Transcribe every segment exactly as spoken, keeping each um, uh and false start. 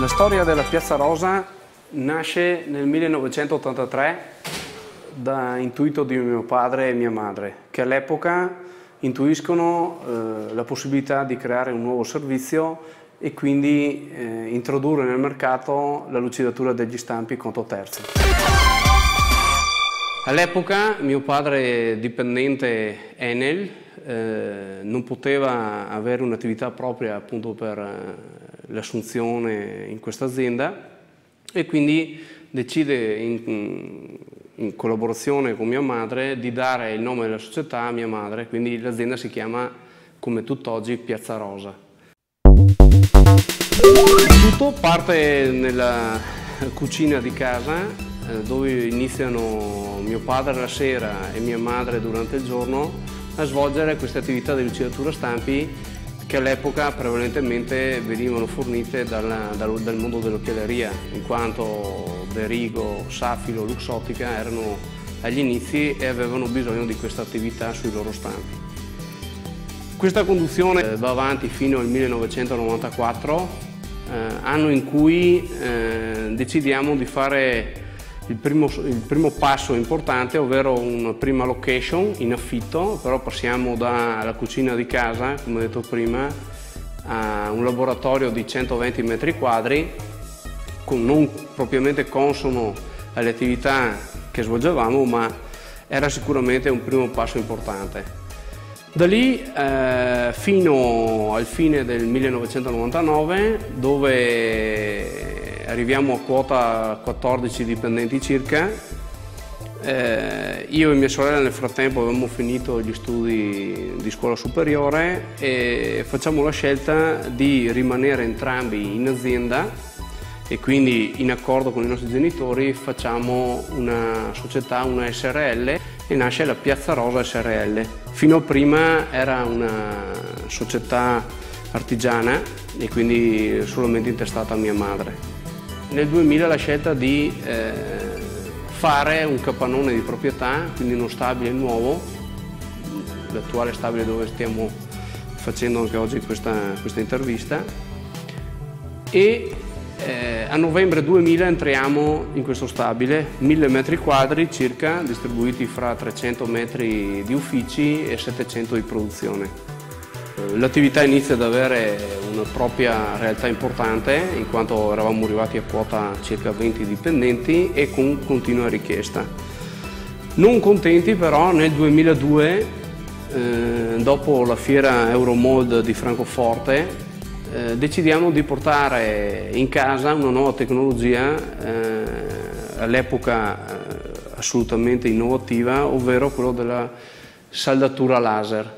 La storia della Piazza Rosa nasce nel millenovecentottantatré da intuito di mio padre e mia madre, che all'epoca intuiscono eh, la possibilità di creare un nuovo servizio e quindi eh, introdurre nel mercato la lucidatura degli stampi conto terzi. All'epoca mio padre, dipendente Enel, eh, non poteva avere un'attività propria appunto per eh, l'assunzione in questa azienda e quindi decide in, in collaborazione con mia madre di dare il nome della società a mia madre, quindi l'azienda si chiama come tutt'oggi Piazza Rosa. Tutto parte nella cucina di casa, dove iniziano mio padre la sera e mia madre durante il giorno a svolgere queste attività di lucidatura stampi che all'epoca prevalentemente venivano fornite dal, dal, dal mondo dell'occhialeria, in quanto Verigo, Safilo, Luxottica erano agli inizi e avevano bisogno di questa attività sui loro stampi. Questa conduzione va avanti fino al millenovecentonovantaquattro, eh, anno in cui eh, decidiamo di fare Il primo, il primo passo importante, ovvero una prima location in affitto, però passiamo dalla cucina di casa, come detto prima, a un laboratorio di centoventi metri quadri, con, non propriamente consono alle attività che svolgevamo, ma era sicuramente un primo passo importante. Da lì eh, fino al fine del millenovecentonovantanove, dove arriviamo a quota quattordici dipendenti circa. Eh, io e mia sorella nel frattempo avevamo finito gli studi di scuola superiore e facciamo la scelta di rimanere entrambi in azienda e quindi in accordo con i nostri genitori facciamo una società, una S R L, e nasce la Piazza Rosa S R L. Fino a prima era una società artigiana e quindi solamente intestata a mia madre. Nel duemila la scelta di eh, fare un capannone di proprietà, quindi uno stabile nuovo, l'attuale stabile dove stiamo facendo anche oggi questa, questa intervista, e eh, a novembre duemila entriamo in questo stabile, mille metri quadri circa, distribuiti fra trecento metri di uffici e settecento di produzione. L'attività inizia ad avere una propria realtà importante, in quanto eravamo arrivati a quota circa venti dipendenti e con continua richiesta. Non contenti però, nel duemiladue, eh, dopo la fiera Euromold di Francoforte, eh, decidiamo di portare in casa una nuova tecnologia, eh, all'epoca eh, assolutamente innovativa, ovvero quello della saldatura laser.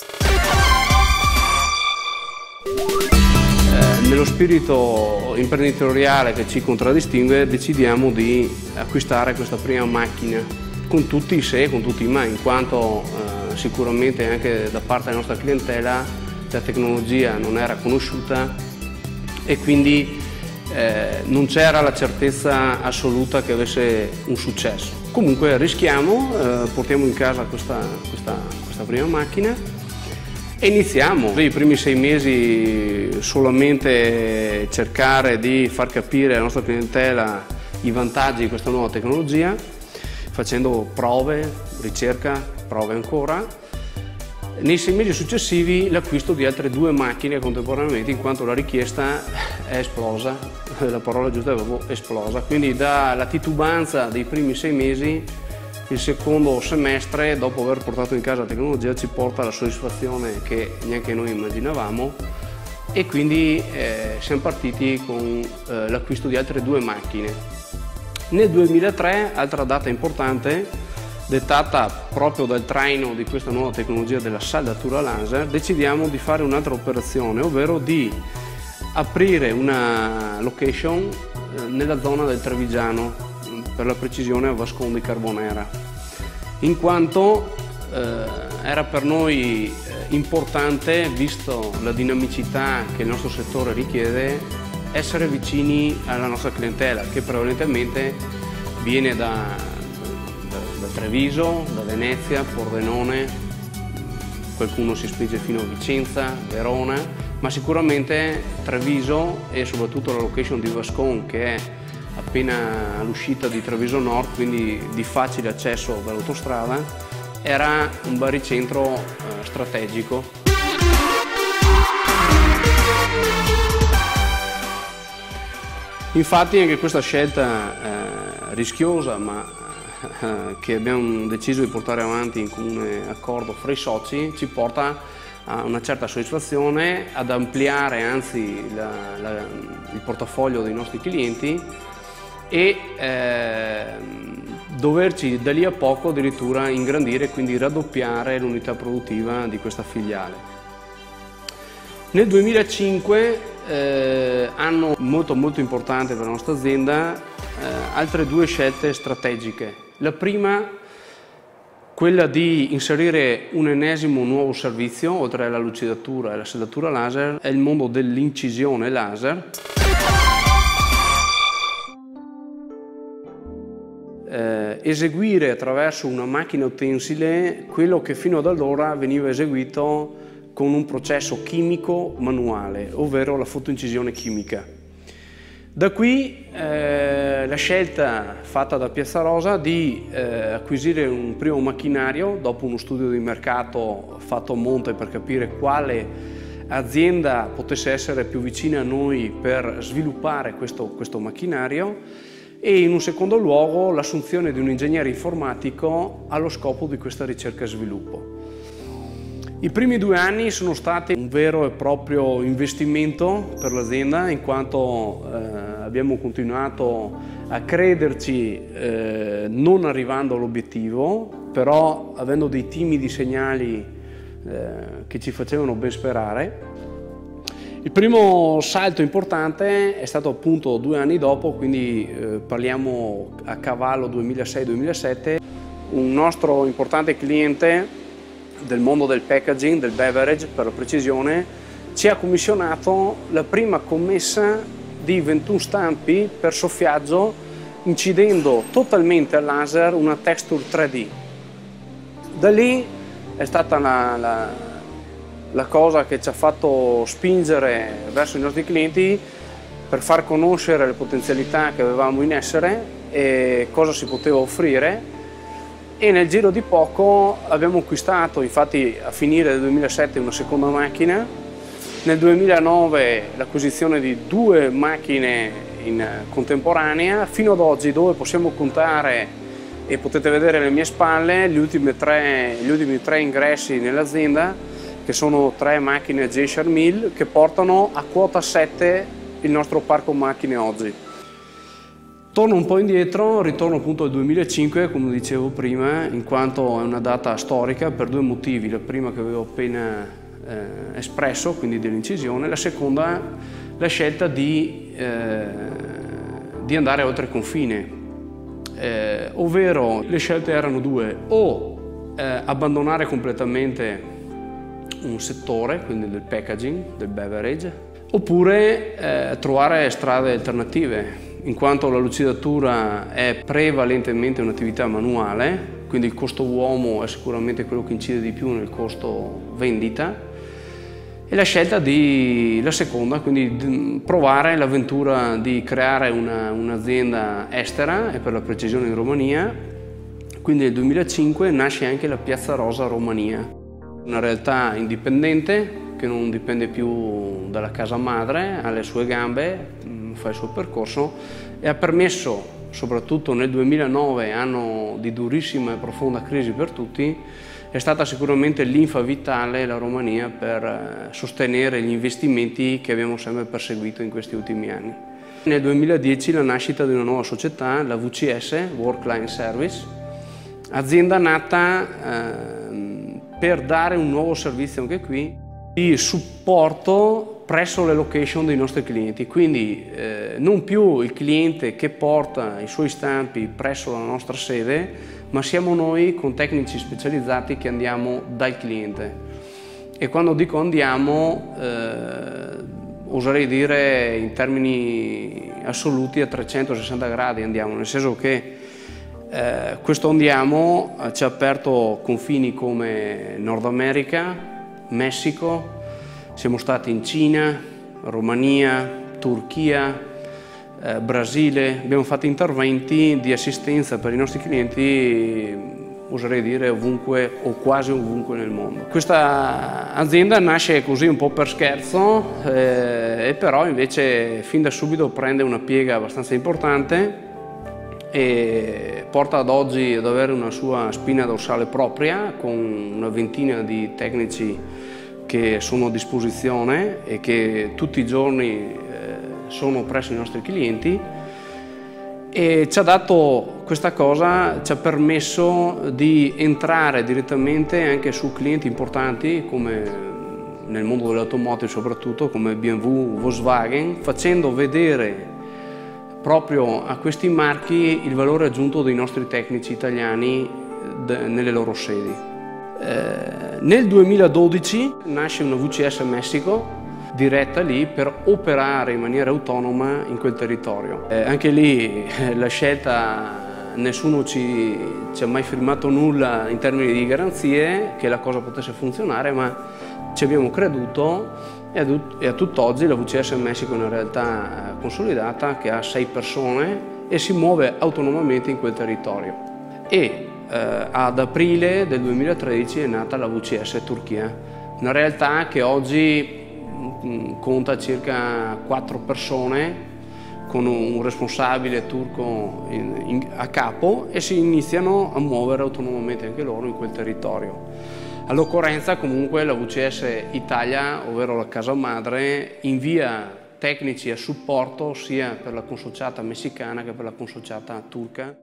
Nello spirito imprenditoriale che ci contraddistingue decidiamo di acquistare questa prima macchina con tutti i se e con tutti i ma, in quanto eh, sicuramente anche da parte della nostra clientela la tecnologia non era conosciuta e quindi eh, non c'era la certezza assoluta che avesse un successo. Comunque rischiamo, eh, portiamo in casa questa, questa, questa prima macchina e iniziamo. I primi sei mesi solamente cercare di far capire alla nostra clientela i vantaggi di questa nuova tecnologia, facendo prove, ricerca, prove ancora. Nei sei mesi successivi l'acquisto di altre due macchine contemporaneamente, in quanto la richiesta è esplosa, la parola giusta è proprio esplosa. Quindi dalla titubanza dei primi sei mesi, il secondo semestre, dopo aver portato in casa la tecnologia, ci porta alla soddisfazione che neanche noi immaginavamo e quindi eh, siamo partiti con eh, l'acquisto di altre due macchine. Nel duemilatré, altra data importante, dettata proprio dal traino di questa nuova tecnologia della saldatura laser, decidiamo di fare un'altra operazione, ovvero di aprire una location eh, nella zona del Trevigiano, per la precisione a Vascon di Carbonera, in quanto eh, era per noi eh, importante, visto la dinamicità che il nostro settore richiede, essere vicini alla nostra clientela, che prevalentemente viene da, da, da Treviso, da Venezia, Pordenone, qualcuno si spinge fino a Vicenza, Verona, ma sicuramente Treviso e soprattutto la location di Vascon, che è appena all'uscita di Treviso Nord, quindi di facile accesso dall'autostrada, era un baricentro eh, strategico. Infatti anche questa scelta eh, rischiosa, ma eh, che abbiamo deciso di portare avanti in comune accordo fra i soci, ci porta a una certa soddisfazione, ad ampliare anzi la, la, il portafoglio dei nostri clienti e eh, doverci da lì a poco addirittura ingrandire, quindi raddoppiare l'unità produttiva di questa filiale. Nel duemilacinque, eh, anno molto molto importante per la nostra azienda, eh, altre due scelte strategiche. La prima, quella di inserire un ennesimo nuovo servizio, oltre alla lucidatura e alla sedatura laser, è il mondo dell'incisione laser. Eh, eseguire attraverso una macchina utensile quello che fino ad allora veniva eseguito con un processo chimico manuale, ovvero la fotoincisione chimica. Da qui eh, la scelta fatta da Piazzarosa di eh, acquisire un primo macchinario dopo uno studio di mercato fatto a monte per capire quale azienda potesse essere più vicina a noi per sviluppare questo, questo macchinario, e in un secondo luogo l'assunzione di un ingegnere informatico allo scopo di questa ricerca e sviluppo. I primi due anni sono stati un vero e proprio investimento per l'azienda, in quanto eh, abbiamo continuato a crederci eh, non arrivando all'obiettivo, però avendo dei timidi segnali eh, che ci facevano ben sperare. Il primo salto importante è stato appunto due anni dopo, quindi eh, parliamo a cavallo duemilasei duemilasette, un nostro importante cliente del mondo del packaging, del beverage per la precisione, ci ha commissionato la prima commessa di ventuno stampi per soffiaggio, incidendo totalmente al laser una texture tre D. Da lì è stata la, la, la cosa che ci ha fatto spingere verso i nostri clienti per far conoscere le potenzialità che avevamo in essere e cosa si poteva offrire. E nel giro di poco abbiamo acquistato, infatti a finire del duemilasette, una seconda macchina, nel duemilanove l'acquisizione di due macchine in contemporanea, fino ad oggi dove possiamo contare, e potete vedere alle mie spalle, gli ultimi tre, gli ultimi tre ingressi nell'azienda, che sono tre macchine J Charmil che portano a quota sette il nostro parco macchine oggi. Torno un po' indietro, ritorno appunto al duemilacinque, come dicevo prima, in quanto è una data storica per due motivi. La prima che avevo appena eh, espresso, quindi dell'incisione, la seconda la scelta di, eh, di andare oltre confine, eh, ovvero le scelte erano due: o eh, abbandonare completamente un settore, quindi del packaging, del beverage, oppure eh, trovare strade alternative, in quanto la lucidatura è prevalentemente un'attività manuale, quindi il costo uomo è sicuramente quello che incide di più nel costo vendita, e la scelta di, la seconda, quindi di provare l'avventura di creare un'azienda estera, e per la precisione in Romania. Quindi nel duemilacinque nasce anche la Piazzarosa Romania, una realtà indipendente che non dipende più dalla casa madre, ha le sue gambe, fa il suo percorso, e ha permesso, soprattutto nel duemilanove, anno di durissima e profonda crisi per tutti, è stata sicuramente linfa vitale la Romania per sostenere gli investimenti che abbiamo sempre perseguito in questi ultimi anni. Nel duemiladieci la nascita di una nuova società, la V C S, Work Client Service, azienda nata eh, per dare un nuovo servizio anche qui di supporto presso le location dei nostri clienti, quindi eh, non più il cliente che porta i suoi stampi presso la nostra sede, ma siamo noi con tecnici specializzati che andiamo dal cliente. E quando dico andiamo, eh, oserei dire in termini assoluti a trecentosessanta gradi andiamo, nel senso che Eh, questo andiamo eh, ci ha aperto confini come Nord America, Messico, siamo stati in Cina, Romania, Turchia, eh, Brasile, abbiamo fatto interventi di assistenza per i nostri clienti, oserei dire ovunque o quasi ovunque nel mondo. Questa azienda nasce così un po' per scherzo, eh, e però invece fin da subito prende una piega abbastanza importante e porta ad oggi ad avere una sua spina dorsale propria con una ventina di tecnici che sono a disposizione e che tutti i giorni eh, sono presso i nostri clienti, e ci ha dato questa cosa, ci ha permesso di entrare direttamente anche su clienti importanti come nel mondo dell'automotive, soprattutto come B M W, Volkswagen, facendo vedere proprio a questi marchi il valore aggiunto dei nostri tecnici italiani nelle loro sedi. Eh, nel duemiladodici nasce una V C S Messico diretta lì per operare in maniera autonoma in quel territorio. Eh, anche lì eh, la scelta, nessuno ci, ci ha mai firmato nulla in termini di garanzie che la cosa potesse funzionare, ma ci abbiamo creduto e a, e a tutt'oggi la V C S Messico è una realtà consolidata che ha sei persone e si muove autonomamente in quel territorio. E eh, ad aprile del duemilatredici è nata la V C S Turchia, una realtà che oggi conta circa quattro persone con un responsabile turco in, in, a capo, e si iniziano a muovere autonomamente anche loro in quel territorio. All'occorrenza comunque la V C S Italia, ovvero la casa madre, invia tecnici a supporto sia per la consociata messicana che per la consociata turca.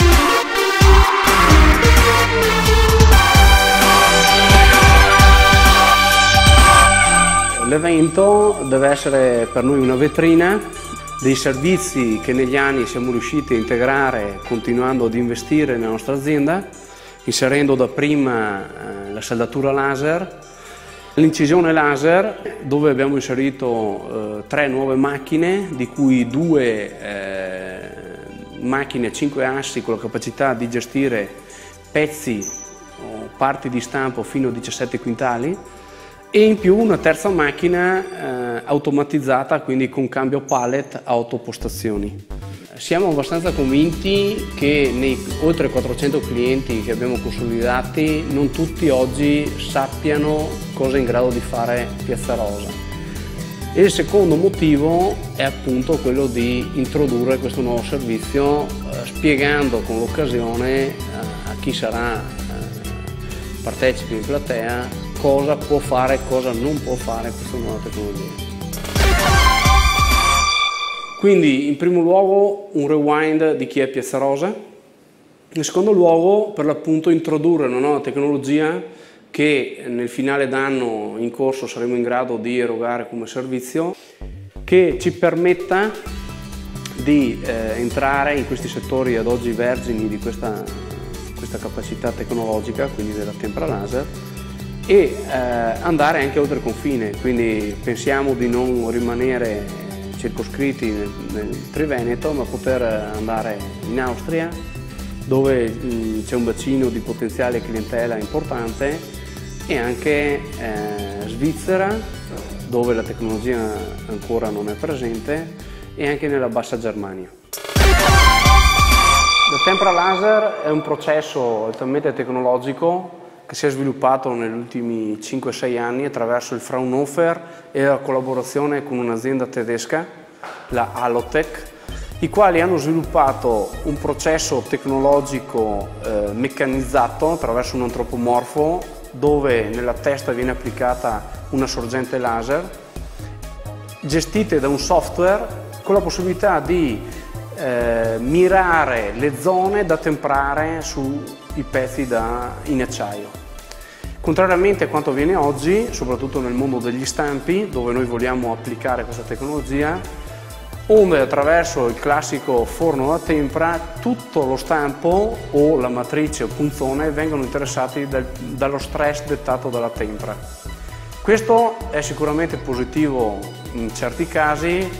L'evento deve essere per noi una vetrina dei servizi che negli anni siamo riusciti a integrare continuando ad investire nella nostra azienda, inserendo dapprima eh, la saldatura laser, l'incisione laser, dove abbiamo inserito eh, tre nuove macchine, di cui due eh, macchine cinque assi con la capacità di gestire pezzi o parti di stampo fino a diciassette quintali, e in più una terza macchina eh, automatizzata, quindi con cambio pallet a otto postazioni. Siamo abbastanza convinti che nei oltre quattrocento clienti che abbiamo consolidati non tutti oggi sappiano cosa è in grado di fare Piazzarosa. E il secondo motivo è appunto quello di introdurre questo nuovo servizio eh, spiegando con l'occasione eh, a chi sarà eh, partecipe in platea cosa può fare e cosa non può fare questa nuova tecnologia. Quindi in primo luogo un rewind di chi è Piazzarosa, in secondo luogo per l'appunto introdurre una nuova tecnologia che nel finale d'anno in corso saremo in grado di erogare come servizio, che ci permetta di eh, entrare in questi settori ad oggi vergini di questa, questa capacità tecnologica, quindi della tempra laser, e eh, andare anche oltre confine. Quindi pensiamo di non rimanere circoscritti nel, nel Triveneto, ma poter andare in Austria, dove c'è un bacino di potenziale clientela importante, e anche eh, Svizzera, dove la tecnologia ancora non è presente, e anche nella bassa Germania. La tempra laser è un processo altamente tecnologico che si è sviluppato negli ultimi cinque sei anni attraverso il Fraunhofer e la collaborazione con un'azienda tedesca, la Allotech, i quali hanno sviluppato un processo tecnologico eh, meccanizzato attraverso un antropomorfo, dove nella testa viene applicata una sorgente laser, gestite da un software con la possibilità di eh, mirare le zone da temprare sui pezzi da, in acciaio. Contrariamente a quanto avviene oggi, soprattutto nel mondo degli stampi, dove noi vogliamo applicare questa tecnologia, onde attraverso il classico forno a tempera tutto lo stampo o la matrice o punzone vengono interessati dal, dallo stress dettato dalla tempera. Questo è sicuramente positivo in certi casi,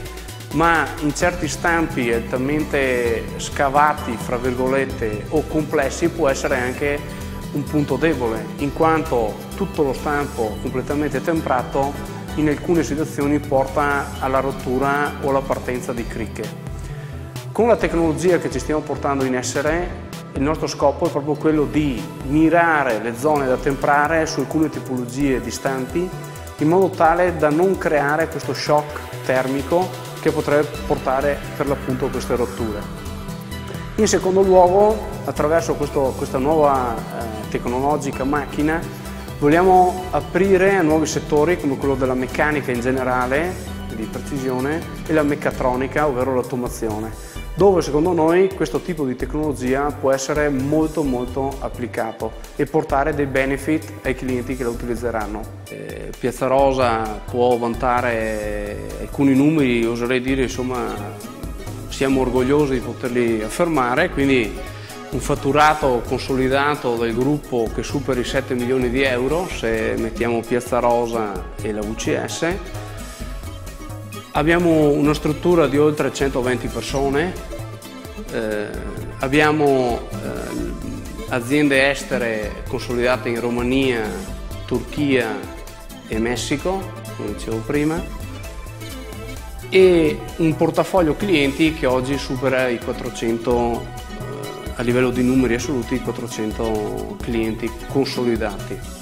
ma in certi stampi altamente scavati, fra virgolette, o complessi può essere anche un punto debole, in quanto tutto lo stampo completamente temprato in alcune situazioni porta alla rottura o alla partenza di cricche. Con la tecnologia che ci stiamo portando in essere, il nostro scopo è proprio quello di mirare le zone da temprare su alcune tipologie di stampi in modo tale da non creare questo shock termico che potrebbe portare per l'appunto a queste rotture. In secondo luogo, attraverso questo, questa nuova eh, tecnologica macchina, vogliamo aprire a nuovi settori come quello della meccanica in generale, di precisione, e la meccatronica, ovvero l'automazione, dove secondo noi questo tipo di tecnologia può essere molto molto applicato e portare dei benefit ai clienti che la utilizzeranno. Eh, Piazza Rosa può vantare alcuni numeri, oserei dire, insomma, siamo orgogliosi di poterli affermare, quindi un fatturato consolidato del gruppo che superi i sette milioni di euro se mettiamo Piazza Rosa e la U C S. Abbiamo una struttura di oltre centoventi persone, eh, abbiamo eh, aziende estere consolidate in Romania, Turchia e Messico, come dicevo prima, e un portafoglio clienti che oggi supera i quattrocento, eh, a livello di numeri assoluti, i quattrocento clienti consolidati.